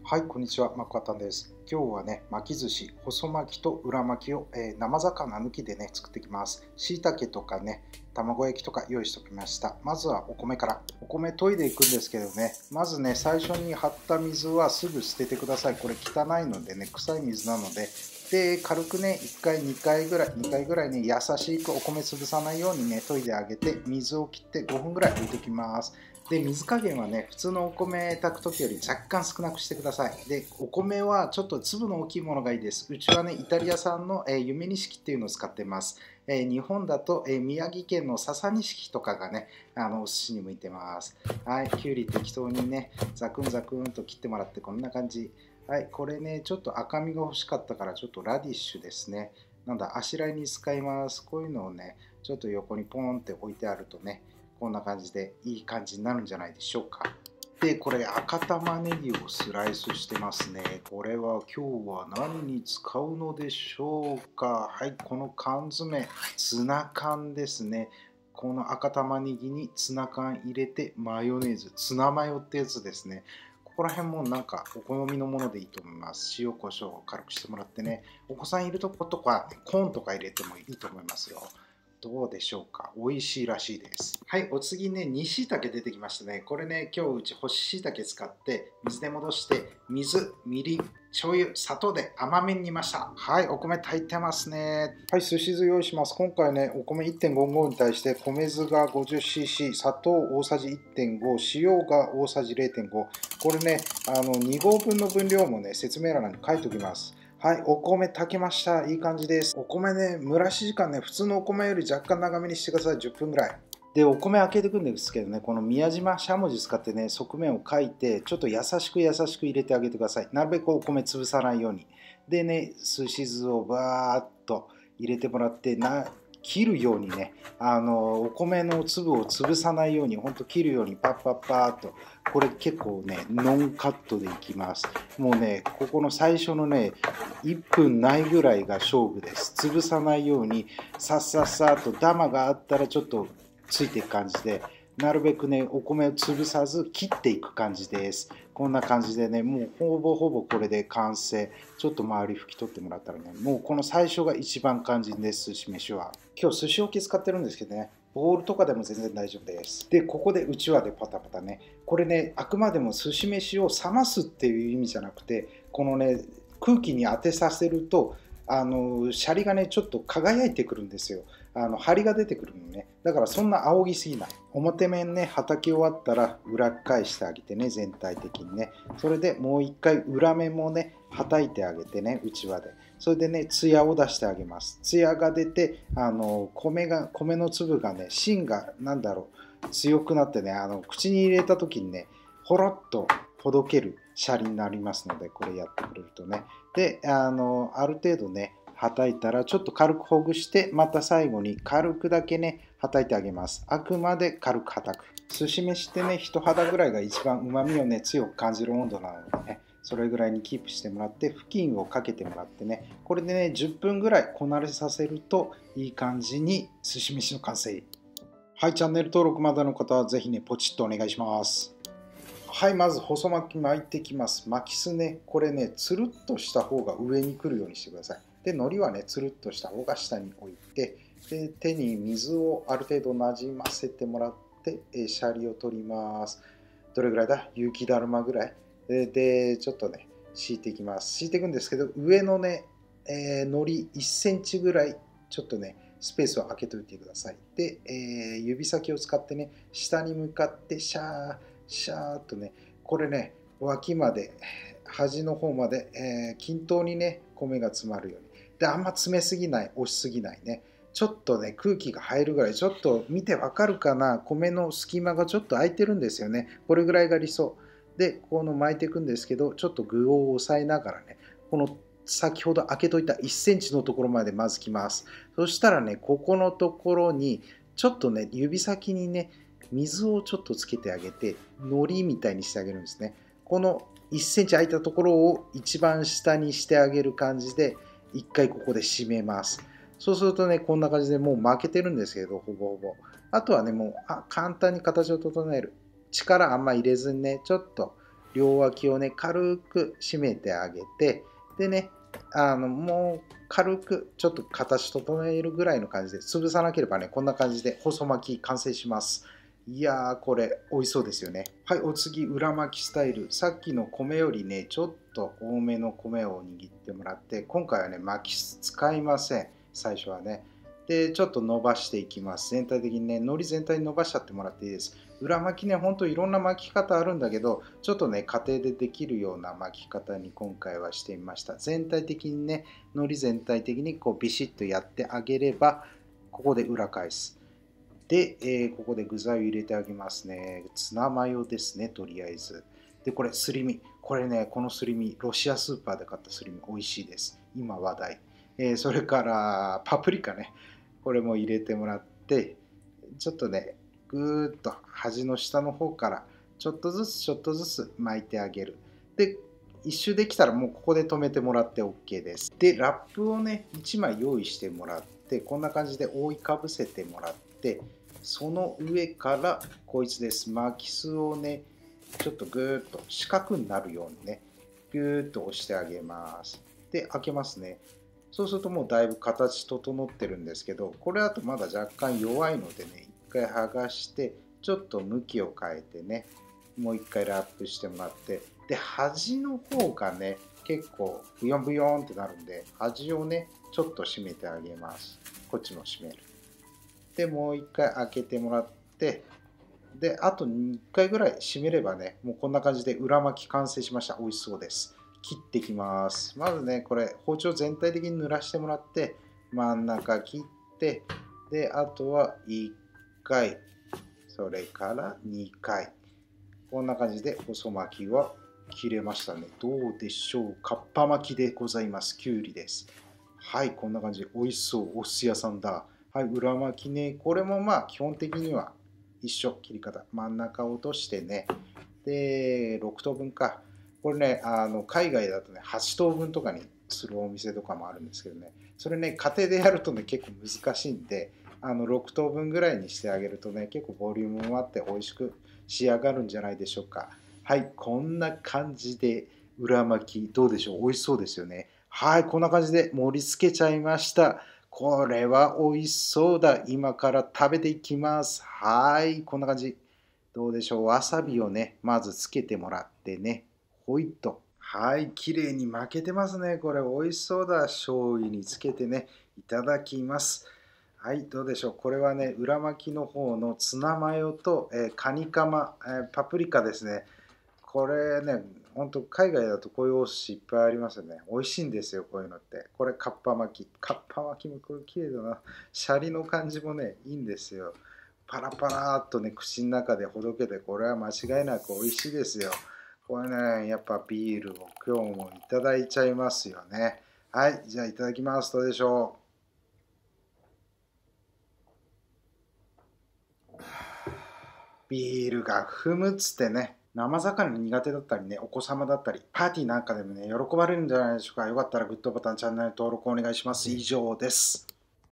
はい、こんにちは、マコアタンです。今日はね、巻き寿司、細巻きと裏巻きを、生魚抜きでね、作っていきます。椎茸とかね、卵焼きとか用意しておきました。まずはお米から。お米研いでいくんですけどね、まずね、最初に張った水はすぐ捨ててください。これ汚いのでね、臭い水なので。で、軽くね、1回、2回ぐらいね、優しくお米潰さないようにね、研いであげて、水を切って5分ぐらい置いておきます。で、水加減はね、普通のお米炊く時より若干少なくしてください。で、お米はちょっと粒の大きいものがいいです。うちはね、イタリア産の、夢錦っていうのを使ってます。日本だと、宮城県の笹錦とかがね、お寿司に向いてます。はい、きゅうり適当にね、ザクンザクンと切ってもらってこんな感じ。はい、これね、ちょっと赤みが欲しかったからちょっとラディッシュですね。なんだ、あしらいに使います。こういうのをね、ちょっと横にポンって置いてあるとね、こんな感じでいい感じになるんじゃないでしょうか。で、これ赤玉ねぎをスライスしてますね。これは今日は何に使うのでしょうか。はい、この缶詰、ツナ缶ですね。この赤玉ねぎにツナ缶入れてマヨネーズ、ツナマヨってやつですね。ここら辺もなんかお好みのものでいいと思います。塩コショウを軽くしてもらってね。お子さんいるとことかコーンとか入れてもいいと思いますよ。どうでしょうか。美味しいらしいです。はい、お次ね、煮しいたけ出てきましたね。これね、今日うち干ししいたけ使って水で戻して水、みりん、醤油、砂糖で甘めに煮ました。はい、お米炊いてますね。はい、寿司酢用意します。今回ね、お米 1.55 に対して米酢が 50cc、砂糖大さじ 1.5、塩が大さじ 0.5。これね、2合分の分量もね、説明欄に書いておきます。はい、お米炊けました。いい感じです。お米ね、蒸らし時間ね、普通のお米より若干長めにしてください。10分ぐらい。で、お米開けていくんですけどね、この宮島しゃもじ使ってね、側面をかいて、ちょっと優しく入れてあげてください。なるべくお米潰さないように。でね、寿司酢をバーっと入れてもらって、切るようにね、お米の粒を潰さないように、ほんと切るようにパッパッパーっと、これ結構ね、ノンカットでいきます。もうね、ここの最初のね、1分ないぐらいが勝負です。潰さないように、さっさっさとダマがあったらちょっとついていく感じで、なるべくね、お米を潰さず切っていく感じです。こんな感じでね、もうほぼほぼこれで完成。ちょっと周り拭き取ってもらったらね、もうこの最初が一番肝心です、寿司飯は。今日寿司置き使ってるんですけどね、ボウルとかでも全然大丈夫です。で、ここでうちわでパタパタね、これね、あくまでも寿司飯を冷ますっていう意味じゃなくて、このね、空気に当てさせると、シャリがね、ちょっと輝いてくるんですよ。張りが出てくるのね。だからそんな仰ぎすぎない。表面ね、はたき終わったら裏返してあげてね、全体的にね。それでもう一回裏面もね、はたいてあげてね、うちわで。それでね、ツヤを出してあげます。ツヤが出て、米の粒がね、芯がなんだろう、強くなってね、口に入れた時にね、ほろっとほどけるシャリになりますので、これやってくれるとね。で、ある程度ね、はたいたらちょっと軽くほぐして、また最後に軽くだけね、はたいてあげます。あくまで軽くはたく。寿司飯ってね、人肌ぐらいが一番旨味をね、強く感じる温度なのでね、それぐらいにキープしてもらって、布巾をかけてもらってね、これでね、10分ぐらいこなれさせると、いい感じに寿司飯の完成。はい、チャンネル登録まだの方はぜひね、ポチッとお願いします。はい、まず細巻き巻いていきます。巻きすね、これね、つるっとした方が上に来るようにしてください。で、海苔はね、つるっとした方が下に置いて、で手に水をある程度なじませてもらって、シャリを取ります。どれぐらいだ？雪だるまぐらい。で、ちょっとね、敷いていきます。敷いていくんですけど、上のね、海苔1センチぐらい、ちょっとね、スペースを空けておいてください。で、指先を使ってね、下に向かってシャー、シャーっとね、これね、脇まで、端の方まで、均等にね、米が詰まるように。で、あんま詰めすぎない、押しすぎないね。ちょっとね、空気が入るぐらい、ちょっと見てわかるかな、米の隙間がちょっと空いてるんですよね。これぐらいが理想。で、この巻いていくんですけど、ちょっと具を押さえながらね、この先ほど開けといた1センチのところまでまずきます。そしたらね、ここのところに、ちょっとね、指先にね、水をちょっとつけてあげて、海苔みたいにしてあげるんですね。この1センチ空いたところを一番下にしてあげる感じで、一回ここで締めます。そうするとね、こんな感じでもう負けてるんですけど、ほぼほぼ。あとはね、もう簡単に形を整える。力あんま入れずにね、ちょっと両脇をね、軽く締めてあげて、でね、もう軽くちょっと形整えるぐらいの感じで、潰さなければね、こんな感じで細巻き完成します。いやー、これ美味しそうですよね。はい、お次、裏巻きスタイル。さっきの米よりね、ちょっと多めの米を握ってもらって、今回はね、巻き使いません。最初はね。で、ちょっと伸ばしていきます。全体的にね、海苔全体に伸ばしちゃってもらっていいです。裏巻きね、ほんといろんな巻き方あるんだけど、ちょっとね、家庭でできるような巻き方に今回はしてみました。全体的にね、海苔全体的にこうビシッとやってあげれば、ここで裏返す。で、ここで具材を入れてあげますね。ツナマヨですね、とりあえず。で、これ、すり身。これね、このすり身、ロシアスーパーで買ったすり身、美味しいです。今話題。それから、パプリカね。これも入れてもらって、ちょっとね、ぐーっと端の下の方から、ちょっとずつちょっとずつ巻いてあげる。で、一周できたらもうここで止めてもらって OK です。で、ラップをね、1枚用意してもらって、こんな感じで覆いかぶせてもらって、その上からこいつです。巻きすをね、ちょっとぐーっと四角になるようにね、ぐーっと押してあげます。で、開けますね。そうするともうだいぶ形整ってるんですけど、これだとまだ若干弱いのでね、一回剥がして、ちょっと向きを変えてね、もう一回ラップしてもらって、で、端の方がね、結構ブヨンブヨンってなるんで、端をね、ちょっと締めてあげます。こっちも締める。で、もう一回開けてもらって、で、あと2回ぐらい締めればね、もうこんな感じで裏巻き完成しました。美味しそうです。切っていきます。まずね、これ、包丁全体的に濡らしてもらって、真ん中切って、で、あとは1回、それから2回。こんな感じで細巻きは切れましたね。どうでしょう。かっぱ巻きでございます。きゅうりです。はい、こんな感じ。美味しそう。お寿司屋さんだ。はい、裏巻きね。これもまあ基本的には一緒。切り方。真ん中を落としてね。で、6等分か。これね、海外だとね、8等分とかにするお店とかもあるんですけどね。それね、家庭でやるとね、結構難しいんで、6等分ぐらいにしてあげるとね、結構ボリュームもあって美味しく仕上がるんじゃないでしょうか。はい、こんな感じで裏巻きどうでしょう。美味しそうですよね。はい、こんな感じで盛り付けちゃいました。これは美味しそうだ。今から食べていきます。はい、こんな感じ。どうでしょう。わさびをね、まずつけてもらってね。ほいっと。はい、綺麗に巻けてますね。これ美味しそうだ。醤油につけてね、いただきます。はい、どうでしょう。これはね、裏巻きの方のツナマヨと、カニカマ、パプリカですね。これね、ほんと海外だとこういうお寿司いっぱいありますよね。美味しいんですよ、こういうのって。これ、かっぱ巻き。かっぱ巻きもこれ綺麗だな。シャリの感じもね、いいんですよ。パラパラっとね、口の中でほどけて、これは間違いなく美味しいですよ。これね、やっぱビールを今日もいただいちゃいますよね。はい、じゃあいただきます。どうでしょう。ビールが踏むっつってね、生魚苦手だったりね、お子様だったり、パーティーなんかでもね、喜ばれるんじゃないでしょうか。よかったらグッドボタン、チャンネル登録お願いします。以上です。